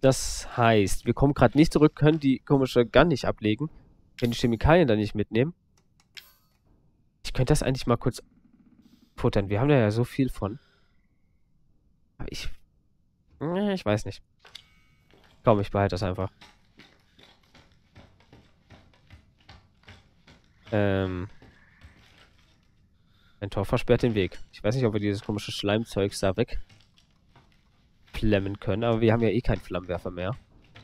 Das heißt, wir kommen gerade nicht zurück, können die komische Gun nicht ablegen, können die Chemikalien dann nicht mitnehmen. Ich könnte das eigentlich mal kurz futtern. Wir haben da ja so viel von. Aber ich weiß nicht. Komm, ich behalte das einfach. Ein Tor versperrt den Weg. Ich weiß nicht, ob wir dieses komische Schleimzeugs da wegflammen können, aber wir haben ja eh keinen Flammenwerfer mehr.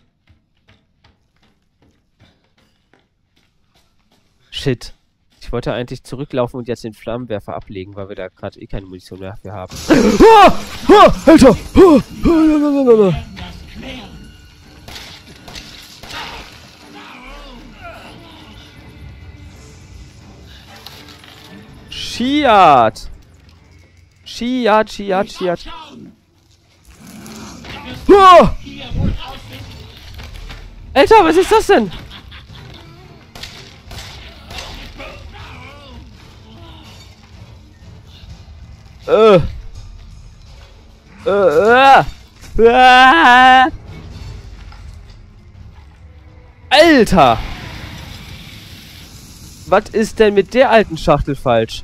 Shit. Ich wollte eigentlich zurücklaufen und jetzt den Flammenwerfer ablegen, weil wir da gerade eh keine Munition mehr für haben. Alter! Schiat! Schiat! Alter, was ist das denn? Alter! Was ist denn mit der alten Schachtel falsch?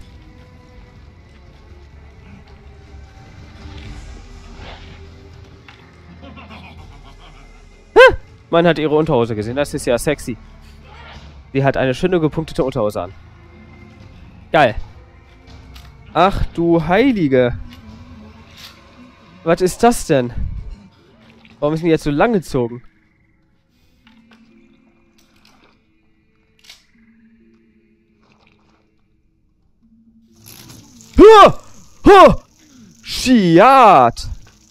Man hat ihre Unterhose gesehen, das ist ja sexy. Sie hat eine schöne gepunktete Unterhose an. Geil. Ach du Heilige. Was ist das denn? Warum ist mir jetzt so lang gezogen? Schiat!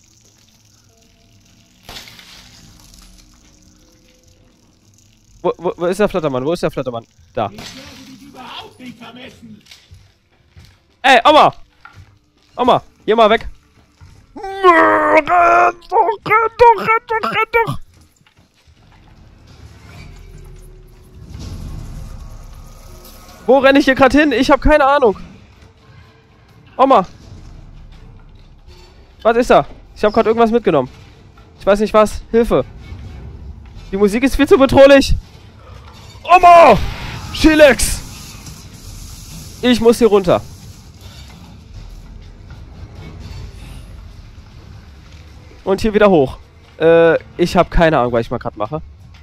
Wo ist der Flattermann? Wo ist der Flattermann? Da. Ey, Oma! Oma, geh mal weg. Renn doch! Wo renne ich hier gerade hin? Ich habe keine Ahnung. Oma! Was ist da? Ich habe gerade irgendwas mitgenommen. Ich weiß nicht was. Hilfe! Die Musik ist viel zu bedrohlich. Oma! Chilex! Ich muss hier runter. Und hier wieder hoch. Ich habe keine Ahnung, was ich mal gerade mache.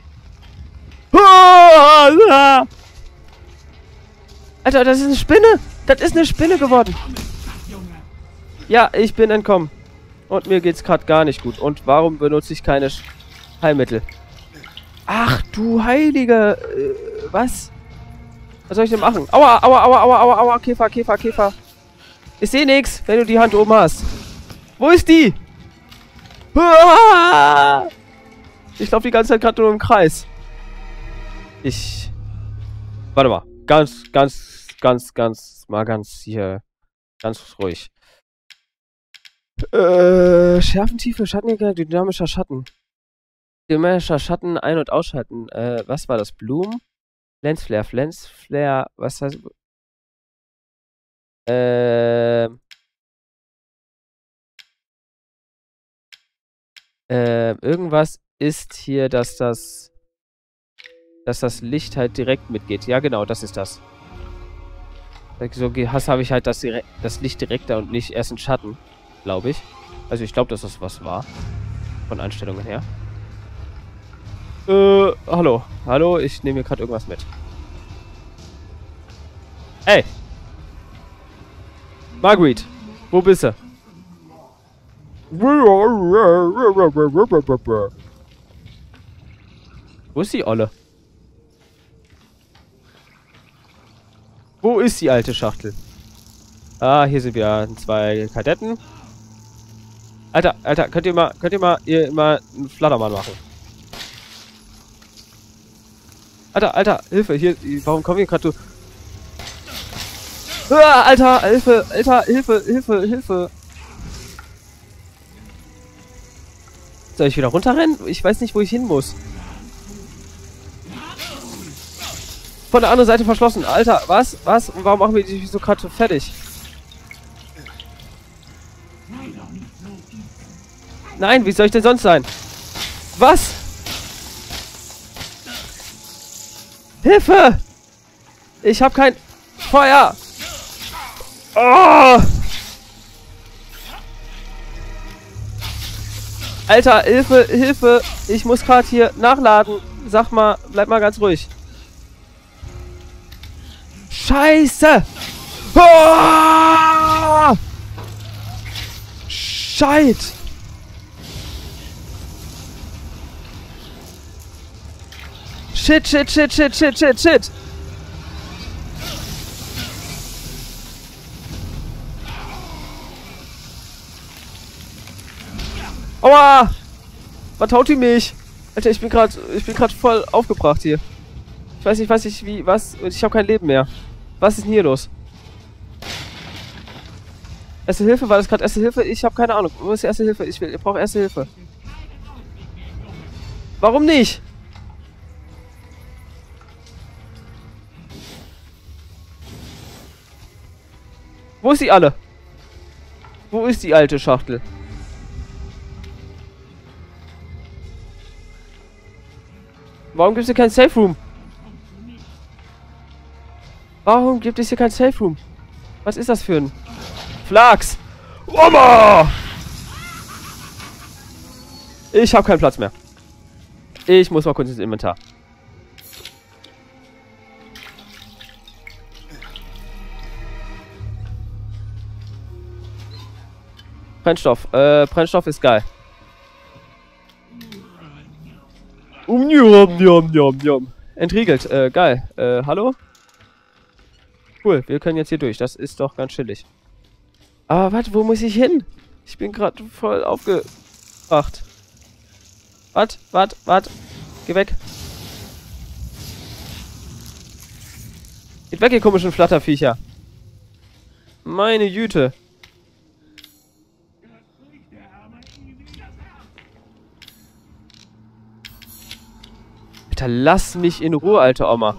Alter, das ist eine Spinne! Das ist eine Spinne geworden! Ja, ich bin entkommen. Und mir geht's gerade gar nicht gut. Und warum benutze ich keine Heilmittel? Ach du Heilige! Was? Was soll ich denn machen? Aua! Käfer! Ich sehe nichts, wenn du die Hand oben hast. Wo ist die? Ich laufe die ganze Zeit gerade nur im Kreis. Warte mal. Ganz hier. Ganz ruhig. Schärfentiefe, Schattengänger, dynamischer Schatten. Dynamischer Schatten ein- und ausschalten. Was war das? Blumen? Lensflare, was heißt... irgendwas ist hier, dass das Licht halt direkt mitgeht. Ja, genau, das ist das. So habe ich halt das Licht direkter und nicht erst einen Schatten, glaube ich. Also ich glaube, dass das was war. Von Einstellungen her. Hallo. Hallo, ich nehme hier gerade irgendwas mit. Ey! Marguerite, wo bist du? Wo ist die Olle? Wo ist die alte Schachtel? Ah, hier sind wir 2 Kadetten. Alter, könnt ihr mal einen Flattermann machen? Alter, Hilfe, hier, warum kommen wir gerade so... Alter, Hilfe! Soll ich wieder runterrennen? Ich weiß nicht, wo ich hin muss. Von der anderen Seite verschlossen. Alter, was? Und warum machen wir die so gerade so fertig? Nein, wie soll ich denn sonst sein? Was? Hilfe! Ich hab kein Feuer! Oh! Alter, Hilfe, Hilfe! Ich muss gerade hier nachladen. Sag mal, bleib mal ganz ruhig. Scheiße! Oh! Scheit! Shit, shit, shit, shit, shit, shit, shit! Aua! Was haut die mich? Alter, ich bin gerade voll aufgebracht hier. Ich weiß nicht, wie, was. Ich habe kein Leben mehr. Was ist denn hier los? Erste Hilfe? War das gerade Erste Hilfe? Ich habe keine Ahnung. Wo ist die Erste Hilfe? Ich brauche Erste Hilfe. Warum nicht? Wo ist die alle? Wo ist die alte Schachtel? Warum gibt es hier kein Safe Room? Warum gibt es hier kein Safe Room? Was ist das für ein Flachs? Oma! Ich habe keinen Platz mehr. Ich muss mal kurz ins Inventar. Brennstoff. Brennstoff ist geil. Entriegelt. Geil. Hallo? Cool, wir können jetzt hier durch. Das ist doch ganz chillig. Aber warte, wo muss ich hin? Ich bin gerade voll aufgebracht. Wart. Geh weg. Geht weg, ihr komischen Flatterviecher. Meine Güte. Alter, lass mich in Ruhe, alte Oma.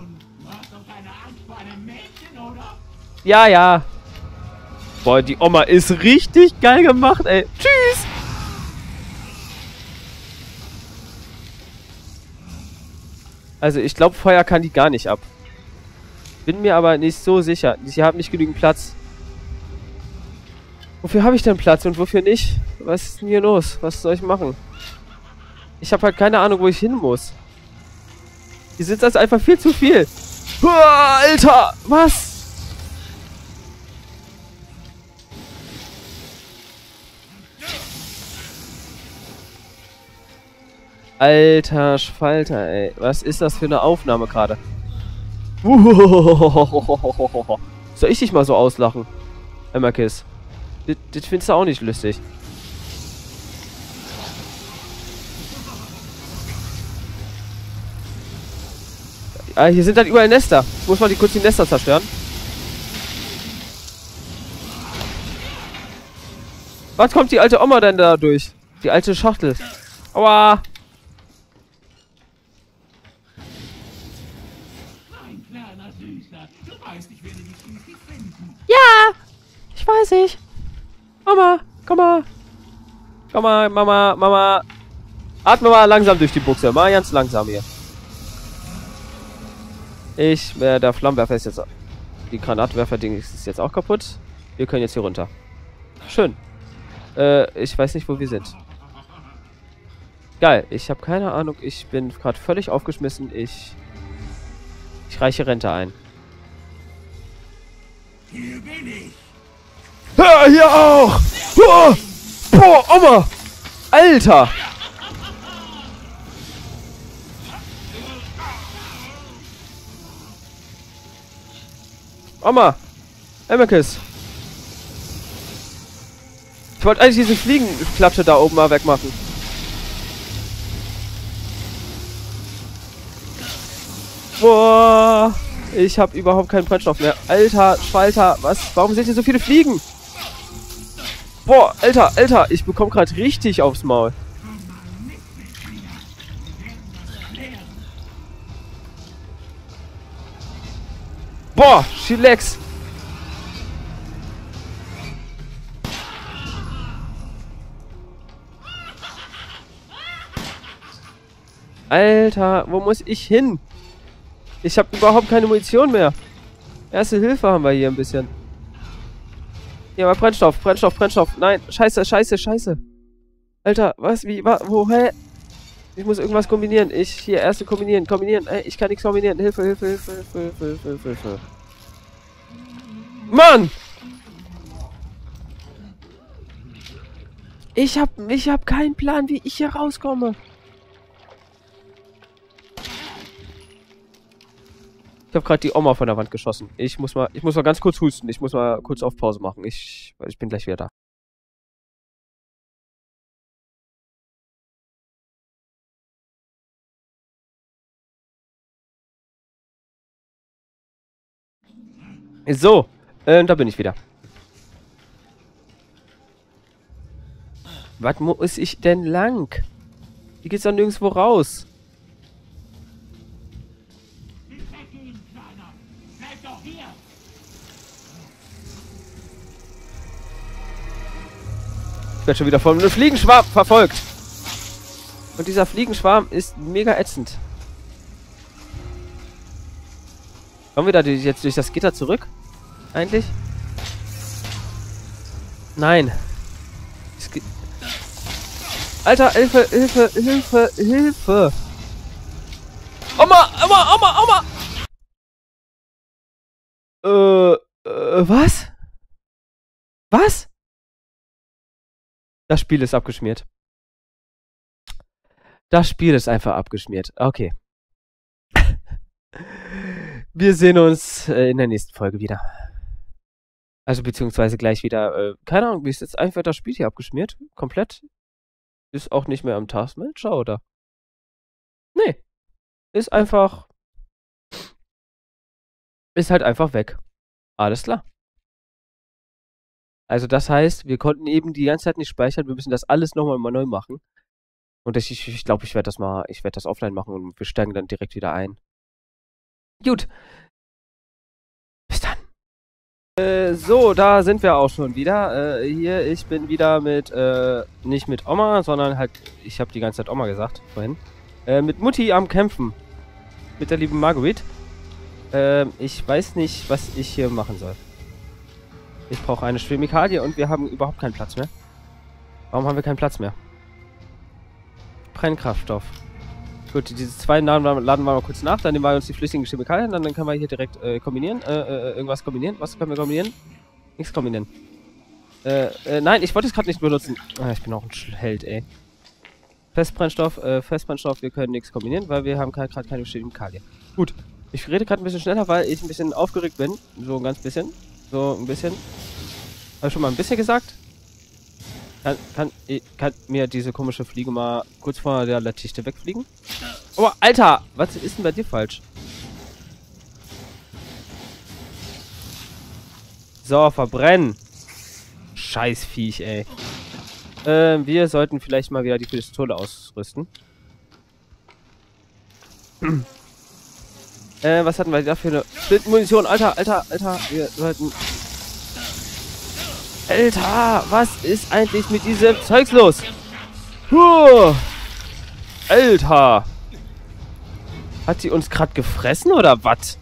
Ja. Boah, die Oma ist richtig geil gemacht, ey. Tschüss. Also, ich glaube, Feuer kann die gar nicht ab. Bin mir aber nicht so sicher. Sie haben nicht genügend Platz. Wofür habe ich denn Platz und wofür nicht? Was ist denn hier los? Was soll ich machen? Ich habe halt keine Ahnung, wo ich hin muss. Hier sitzt das einfach viel zu viel. Uah, Alter! Was? Alter Schwalter, ey. Was ist das für eine Aufnahme gerade? Soll ich dich mal so auslachen? Emmerkiss. Das findest du auch nicht lustig. Ah, hier sind dann überall Nester. Ich muss mal kurz die Nester zerstören. Was kommt die alte Oma denn da durch? Die alte Schachtel. Aua! Ja! Ich weiß nicht. Mama, komm mal. Komm mal, Mama. Atme mal langsam durch die Buchse. Mal ganz langsam hier. Der Flammenwerfer ist jetzt... Die Granatwerfer-Ding ist jetzt auch kaputt. Wir können jetzt hier runter. Schön. Ich weiß nicht, wo wir sind. Geil. Ich habe keine Ahnung. Ich bin gerade völlig aufgeschmissen. Ich reiche Rente ein. Hier bin ich. Ja, hier auch. Boah, boah, Oma. Alter. Oma. Emmerkiss. Ich wollte eigentlich diese Fliegenklatsche da oben mal wegmachen. Boah. Ich habe überhaupt keinen Brennstoff mehr. Alter, Schwalter, was? Warum sind hier so viele Fliegen? Boah, Alter, ich bekomme gerade richtig aufs Maul. Boah, chillax. Alter, wo muss ich hin? Ich habe überhaupt keine Munition mehr. Erste Hilfe haben wir hier ein bisschen. Hier, mal Brennstoff, Brennstoff, Brennstoff. Nein, scheiße, scheiße, scheiße. Alter, was, wie, wo, hä? Ich muss irgendwas kombinieren. Hier, erste kombinieren, kombinieren. Ey, ich kann nichts kombinieren. Hilfe, Hilfe, Hilfe, Hilfe, Hilfe, Hilfe, Hilfe. Mann! Ich hab keinen Plan, wie ich hier rauskomme. Ich habe gerade die Oma von der Wand geschossen. Ich muss mal ganz kurz husten. Ich muss mal kurz auf Pause machen. Ich bin gleich wieder da. So, da bin ich wieder. Was muss ich denn lang? Hier geht's doch nirgendwo raus. Ich werde schon wieder von einem Fliegenschwarm verfolgt. Und dieser Fliegenschwarm ist mega ätzend. Kommen wir da jetzt durch das Gitter zurück? Eigentlich? Nein. Alter, Hilfe, Hilfe, Hilfe, Hilfe. Oma, Oma, Oma, Oma. Was? Was? Das Spiel ist abgeschmiert. Das Spiel ist einfach abgeschmiert. Okay. Wir sehen uns in der nächsten Folge wieder. Also beziehungsweise gleich wieder. Keine Ahnung, wie ist jetzt einfach das Spiel hier abgeschmiert? Komplett? Ist auch nicht mehr am Taskmanager, oder? Nee. Ist einfach... Ist halt einfach weg. Alles klar. Also das heißt, wir konnten eben die ganze Zeit nicht speichern. Wir müssen das alles nochmal mal neu machen. Und ich glaube, ich werde das offline machen und wir steigen dann direkt wieder ein. Gut. Bis dann. So, da sind wir auch schon wieder. Hier, ich bin wieder mit, nicht mit Oma, sondern halt, ich habe die ganze Zeit Oma gesagt, vorhin. Mit Mutti am Kämpfen. Mit der lieben Marguerite. Ich weiß nicht, was ich hier machen soll. Ich brauche eine Chemikalie und wir haben überhaupt keinen Platz mehr. Warum haben wir keinen Platz mehr? Brennkraftstoff. Gut, diese zwei laden wir mal kurz nach, dann nehmen wir uns die flüssigen Chemikalien, dann können wir hier direkt kombinieren. Irgendwas kombinieren. Was können wir kombinieren? Nichts kombinieren. Nein, ich wollte es gerade nicht benutzen. Ah, ich bin auch ein Held, ey. Festbrennstoff, wir können nichts kombinieren, weil wir haben gerade keine Chemikalien. Gut, ich rede gerade ein bisschen schneller, weil ich ein bisschen aufgeregt bin. So ein ganz bisschen. So ein bisschen. Habe ich schon mal ein bisschen gesagt? Kann mir diese komische Fliege mal kurz vor der Latichte wegfliegen? Oh, Alter! Was ist denn bei dir falsch? So, verbrennen! Scheiß Viech, ey. Wir sollten vielleicht mal wieder die Pistole ausrüsten. Was hatten wir da für eine Munition? Alter! Wir sollten... Alter, was ist eigentlich mit diesem Zeugs los? Alter. Hat sie uns gerade gefressen oder was?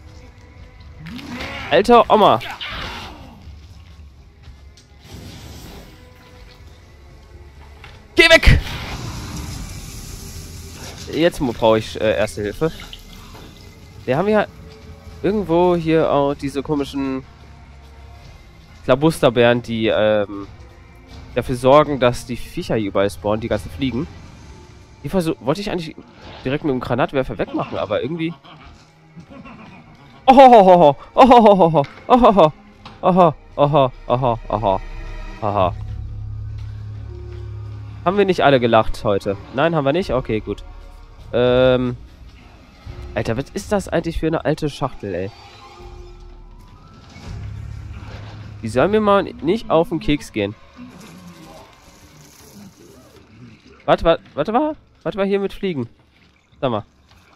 Alter Oma. Geh weg! Jetzt brauche ich erste Hilfe. Wir haben ja irgendwo hier auch diese komischen... Klabusterbären, die dafür sorgen, dass die Viecher hier überall spawnen, die ganzen Fliegen. Die wollte ich eigentlich direkt mit dem Granatwerfer wegmachen, aber irgendwie... Ohohoho! Ohohoho! Ohoho! Oho! Oho! Oho! Oho! Oho! Haben wir nicht alle gelacht heute? Nein, haben wir nicht? Okay, gut. Alter, was ist das eigentlich für eine alte Schachtel, ey? Die sollen mir mal nicht auf den Keks gehen. Warte mal hier mit Fliegen. Sag mal.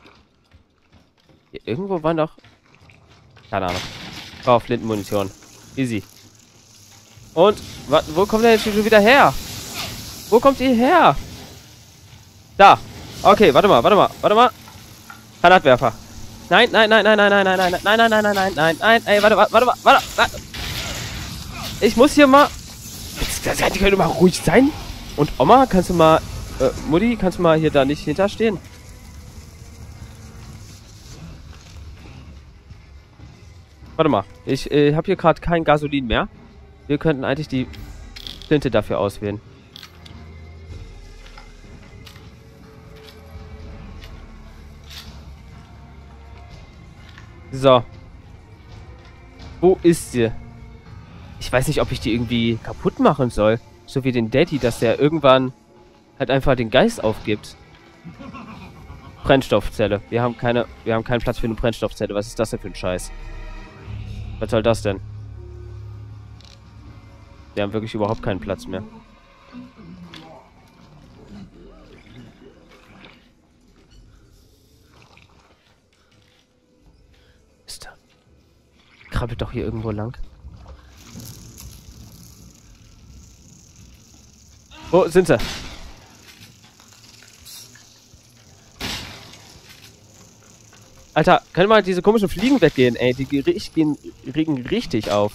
Hier irgendwo war noch... Keine Ahnung. Oh, Flintenmunition. Easy. Und, wo kommt der jetzt schon wieder her? Wo kommt ihr her? Da. Okay, warte mal, warte mal, warte mal. Granatwerfer. Nein, nein, nein, nein, nein, nein, nein, nein, nein, nein, nein, nein, nein, nein, nein, ey, warte, warte, warte, warte. Ich muss hier mal... Die können mal ruhig sein. Und Oma, kannst du mal... Mutti, kannst du mal hier da nicht hinterstehen? Warte mal, ich habe hier gerade kein Gasolin mehr. Wir könnten eigentlich die Flinte dafür auswählen. So. Wo ist sie? Ich weiß nicht, ob ich die irgendwie kaputt machen soll. So wie den Daddy, dass der irgendwann halt einfach den Geist aufgibt. Brennstoffzelle. Wir haben keinen Platz für eine Brennstoffzelle. Was ist das denn für ein Scheiß? Was soll das denn? Wir haben wirklich überhaupt keinen Platz mehr. Ist da? Krabbelt doch hier irgendwo lang. Wo sind sie? Alter, können mal diese komischen Fliegen weggehen, ey. Die regen richtig auf.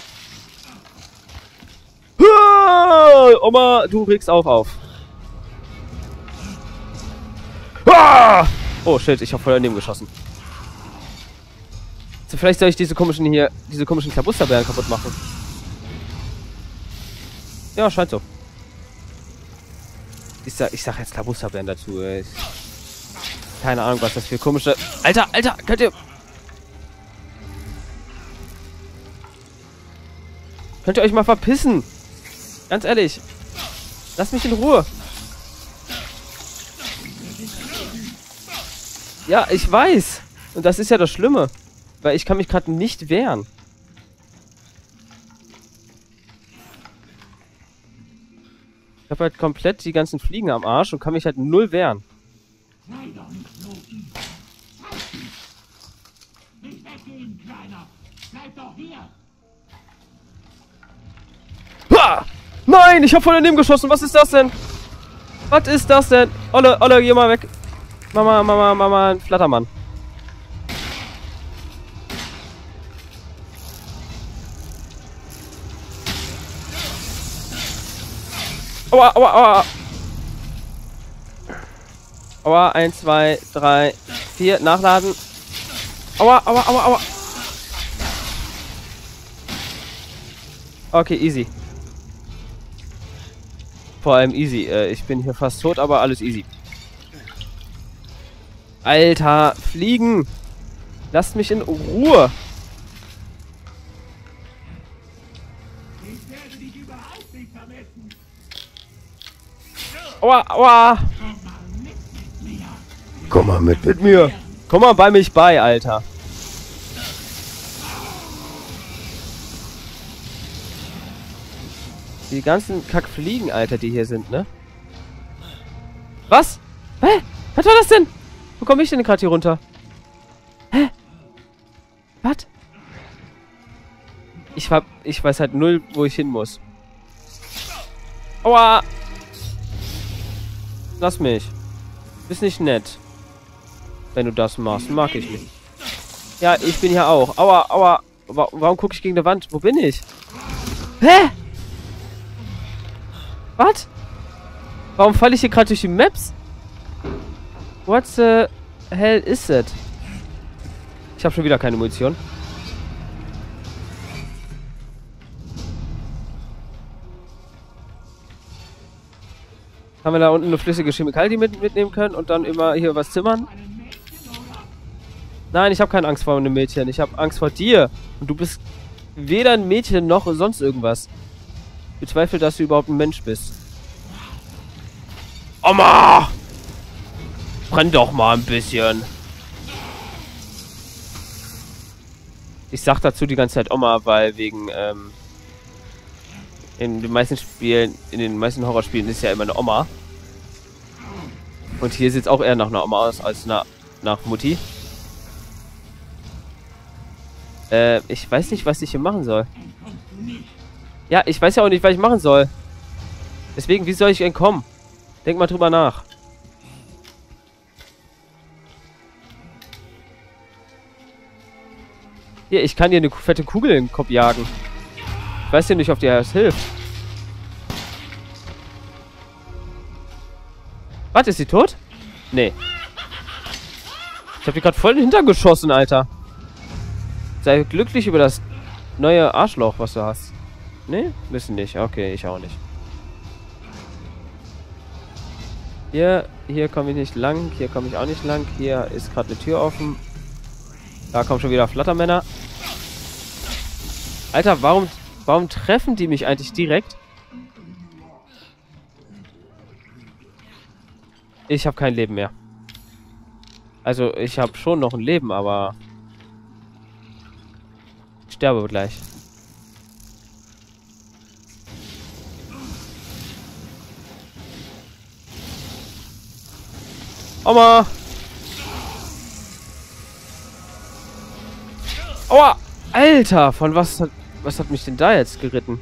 Oma, du regst auch auf. Oh shit, ich hab voll daneben geschossen. So, vielleicht soll ich diese komischen Klabusterbären kaputt machen. Ja, scheint so. Ich sag jetzt Klabusterbären dazu, ey. Keine Ahnung, was das für komische... Alter, Alter, könnt ihr euch mal verpissen? Ganz ehrlich. Lasst mich in Ruhe. Ja, ich weiß. Und das ist ja das Schlimme. Weil ich kann mich gerade nicht wehren. Ich habe halt komplett die ganzen Fliegen am Arsch und kann mich halt null wehren. Nicht weggehen, Kleiner! Bleib doch hier! Ha! Nein, ich habe voll daneben geschossen. Was ist das denn? Was ist das denn? Olle, geh mal weg. Mama, ein Flattermann. Aua, aua, aua. Aua, 1, 2, 3, 4, nachladen. Aua, aua, aua, aua. Okay, easy. Vor allem easy. Ich bin hier fast tot, aber alles easy. Alter, fliegen! Lasst mich in Ruhe! Ich werde dich überhaupt nicht vermissen! Aua, aua! Komm mal mit mir! Komm mal bei mich bei, Alter! Die ganzen Kackfliegen, Alter, die hier sind, ne? Was? Hä? Was war das denn? Wo komme ich denn gerade hier runter? Hä? Was? Ich weiß halt null, wo ich hin muss. Aua! Lass mich. Bist nicht nett. Wenn du das machst, mag ich nicht. Ja, ich bin hier auch. Aua, aua. Warum gucke ich gegen die Wand? Wo bin ich? Hä? Was? Warum falle ich hier gerade durch die Maps? What the hell is it? Ich habe schon wieder keine Munition. Haben wir da unten eine flüssige Chemikalie, die mitnehmen können und dann immer hier was zimmern? Nein, ich habe keine Angst vor einem Mädchen. Ich habe Angst vor dir. Und du bist weder ein Mädchen noch sonst irgendwas. Ich bezweifle, dass du überhaupt ein Mensch bist. Oma! Brenn doch mal ein bisschen. Ich sag dazu die ganze Zeit Oma, weil wegen, in den meisten Spielen, in den meisten Horrorspielen ist ja immer eine Oma. Und hier sieht es auch eher nach einer Oma aus, als nach Mutti. Ich weiß nicht, was ich hier machen soll. Ja, ich weiß ja auch nicht, was ich machen soll. Deswegen, wie soll ich entkommen? Denk mal drüber nach. Hier, ich kann dir eine fette Kugel in den Kopf jagen. Ich weiß ja nicht, ob dir das hilft. Warte, ist sie tot? Nee. Ich hab die gerade voll in den Hintern geschossen, Alter. Sei glücklich über das neue Arschloch, was du hast. Nee? Wissen nicht. Okay, ich auch nicht. Hier komme ich nicht lang. Hier komme ich auch nicht lang. Hier ist gerade eine Tür offen. Da kommen schon wieder Flattermänner. Alter, warum treffen die mich eigentlich direkt? Ich habe kein Leben mehr. Also, ich habe schon noch ein Leben, aber... Ich sterbe gleich. Aua! Aua! Alter, von was hat mich denn da jetzt geritten?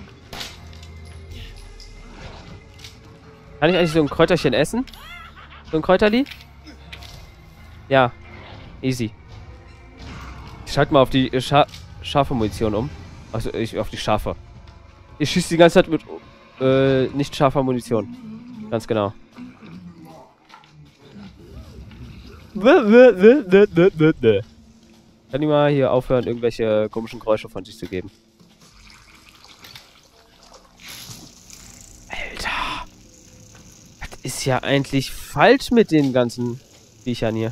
Kann ich eigentlich so ein Kräuterchen essen? So ein Kräuterli? Ja. Easy. Ich schalte mal auf die scharfe Munition um. Also auf die scharfe. Ich schieße die ganze Zeit mit nicht scharfer Munition. Ganz genau. Kann ich mal hier aufhören, irgendwelche komischen Geräusche von sich zu geben? Alter. Was ist ja eigentlich falsch mit den ganzen Viechern hier?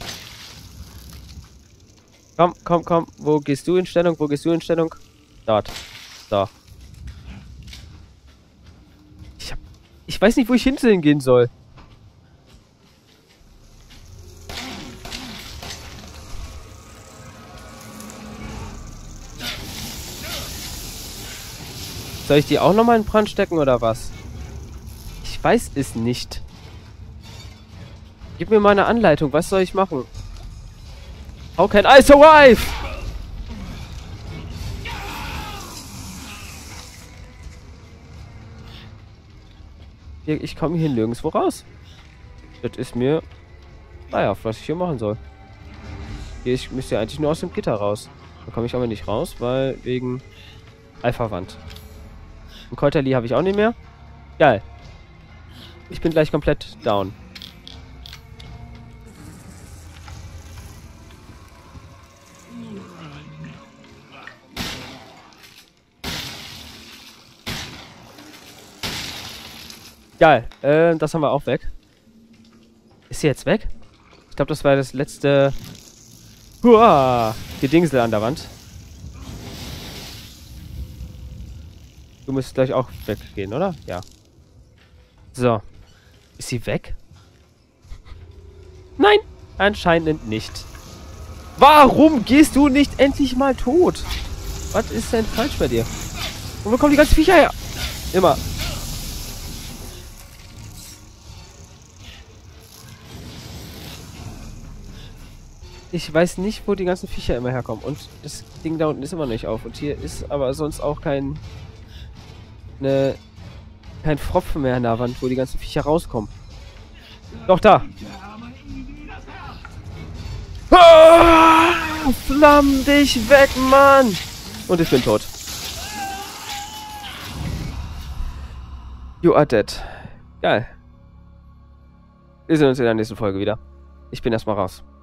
Komm. Wo gehst du in Stellung? Dort. So. Ich weiß nicht, wo ich hingehen soll. Soll ich die auch nochmal in Brand stecken oder was? Ich weiß es nicht. Gib mir mal eine Anleitung. Was soll ich machen? How can I survive? Ich komme hier nirgendwo raus. Das ist mir... Naja, was ich hier machen soll. Ich müsste ja eigentlich nur aus dem Gitter raus. Da komme ich aber nicht raus, weil wegen Alpha-Wand. Ein Kräuterli habe ich auch nicht mehr. Geil. Ich bin gleich komplett down. Geil. Das haben wir auch weg. Ist sie jetzt weg? Ich glaube, das war das letzte... Gedingsel an der Wand. Du müsstest gleich auch weggehen, oder? Ja. So. Ist sie weg? Nein! Anscheinend nicht. Warum gehst du nicht endlich mal tot? Was ist denn falsch bei dir? Und wo kommen die ganzen Viecher her? Immer. Ich weiß nicht, wo die ganzen Viecher immer herkommen. Und das Ding da unten ist immer noch nicht auf. Und hier ist aber sonst auch kein Pfropfen mehr an der Wand, wo die ganzen Viecher rauskommen. Doch, da. Ah, flamm dich weg, Mann! Und ich bin tot. You are dead. Geil. Wir sehen uns in der nächsten Folge wieder. Ich bin erstmal raus.